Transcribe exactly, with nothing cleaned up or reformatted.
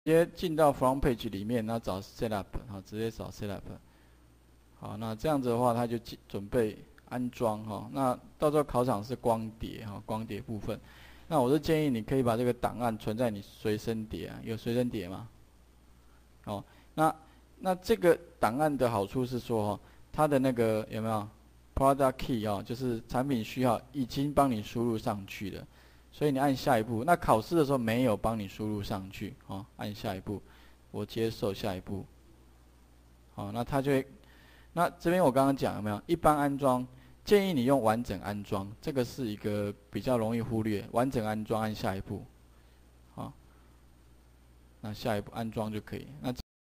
接进到 Front Page 里面，那找 Setup， 好，直接找 Setup。好，那这样子的话，它就准备安装哈。那到时候考场是光碟哈，光碟部分。那我是建议你可以把这个档案存在你随身碟啊，有随身碟吗？哦，那那这个档案的好处是说哈，它的那个有没有 Product Key 啊，就是产品序号已经帮你输入上去了，所以你按下一步。那考试的时候没有帮你输入上去，哦，按下一步，我接受下一步。好，那它就会，那这边我刚刚讲有没有？一般安装建议你用完整安装，这个是一个比较容易忽略。完整安装按下一步，好，那下一步安装就可以。那